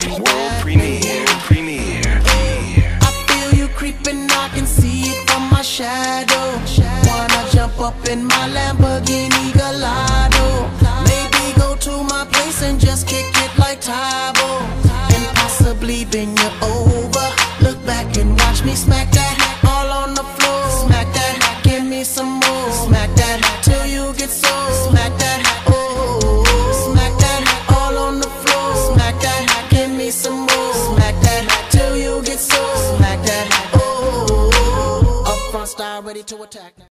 World premiere. I feel you creeping, I can see it from my shadow. Wanna jump up in my Lamborghini Gallardo, maybe go to my place and just kick it like Tybo, and possibly bend you over. Look back and watch me smack that all on the floor. Smack that, give me some more. Smack that till you get so. Smack that, oh, smack that all on the floor. Smack that, give me some more. Smack that till you get so. Smack that, oh, up front style ready to attack.